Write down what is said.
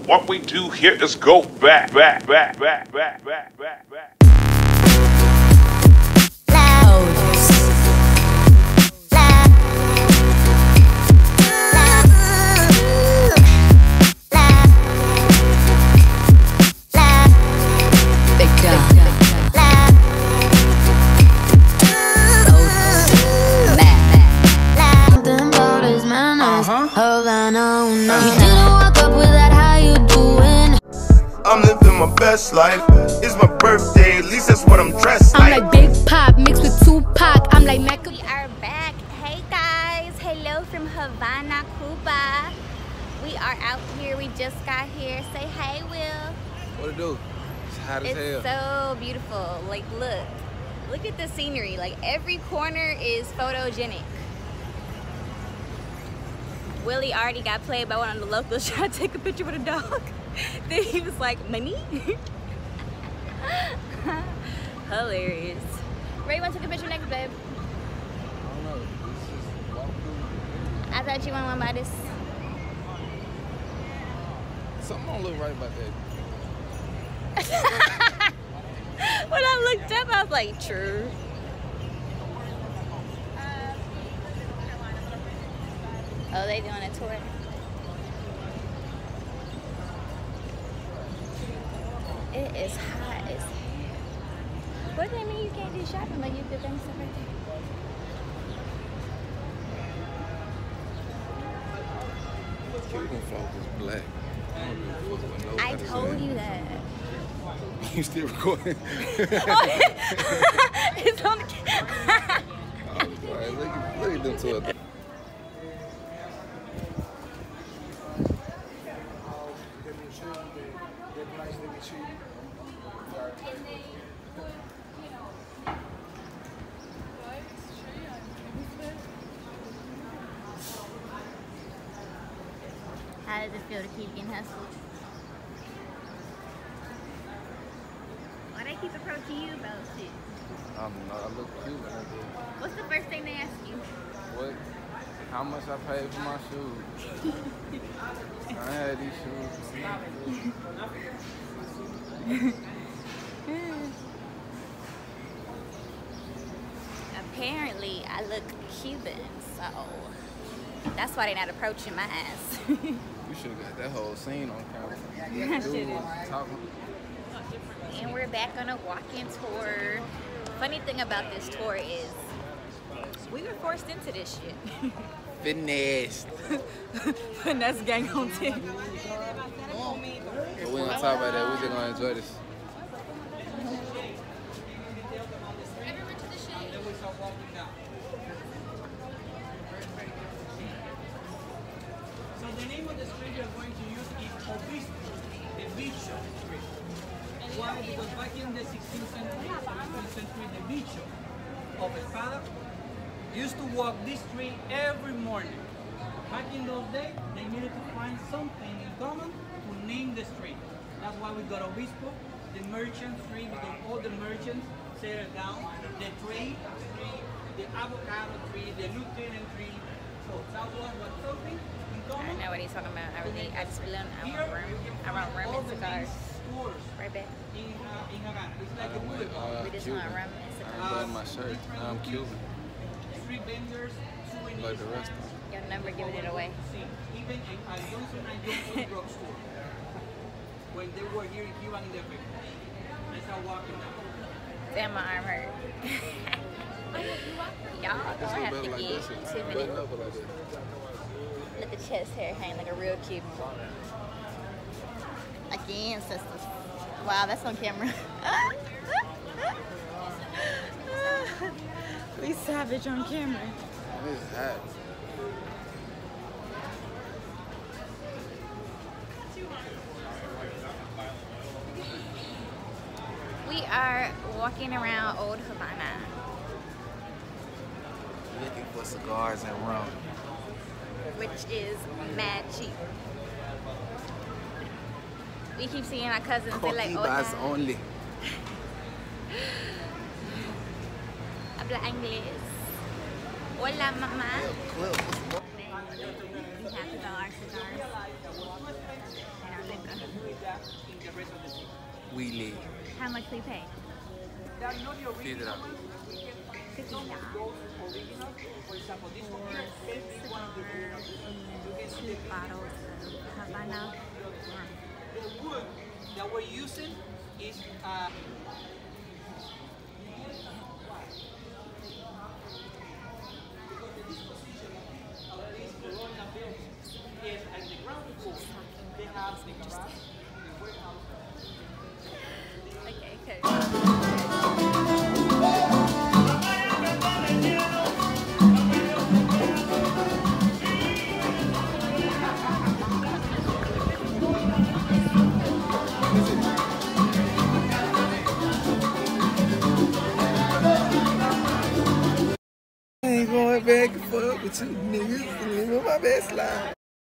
What we do here is go back. I'm living my best life. It's my birthday, at least that's what I'm dressed like. I'm like Big Pop mixed with Tupac. I'm like Mac. We are back. Hey guys, hello from Havana, Cuba. We are out here. We just got here. Say hey, Will. What it do? It's hot as hell. It's so beautiful. Like, look at the scenery. Like, every corner is photogenic. Willie already got played by one of the locals trying to take a picture with a dog. Then he was like, money? Hilarious. Ray, you want to take a picture next, babe? I don't know. Let's just walk through. I thought you wanted one by this. Something don't look right about that. When I looked up, I was like, true. Oh, they doing a tour. It is hot as hell. What do they mean you can't do shopping? Like, you could bring stuff right there. Cuban folk is black. I told you that. You still recording? It's on the camera. Look at them two. How does it feel to keep getting hustled? Why they keep approaching you about shit? I look cute right there. What's the first thing they ask you? What? How much I paid for my shoes? I had these shoes. Apparently, I look Cuban, so that's why they're not approaching my ass. You should have got that whole scene on camera. Dude was talking. And we're back on a walking tour. Funny thing about this tour is we were forced into this shit. Finesse. Finesse gang on 10. But we ain't gonna talk about that. We just gonna enjoy this. So the name of the street you're going to use is Obispo, the Bishop Street. Why? Because back in the 16th century, the Bishop of Espada used to walk this street every morning. Back in those days, they needed to find something in common to name the street. That's why we got Obispo, the merchant street, because all the merchants settled down, the trade tree, the avocado tree, the lieutenant tree. So that was what something in I common. don't know what he's talking about. I just really don't. I want rum and cigars. Right back. In Havana. It's like a boulevard. We just want rum and I'm cigars. buying my shirt. I'm Cuban. Street vendors, souvenirs. Like the rest of them. Your number giving it away. Even at Johnson & Johnson drugstore. When they were here in Cuba in the 50s. I started walking down. Damn, my arm hurt. Y'all This gonna look have better to like eat this. 2 Button minutes. up like this. Let the chest hair hang like a real Cuban. Like your ancestors. Wow, that's on camera. We savage on camera. It's hot. We are walking around Old Havana. Looking for cigars and rum. Which is mad cheap. We keep seeing our cousins. They're like, Coquibas oh, only. habla inglés. Hola, mamá. Clip. We have to sell our cigars and our liquor. that in the rest of the city. Willy. How much we pay? That's not the original $50. ones. We can find $50. some of those originals. For example, this one here can be one of the originals. You can see Two bottles of Havana. the wood that we're using is is at the ground floor. They have the garage, the warehouse. Okay, cool. I ain't going back and forth with two niggas and live my best life.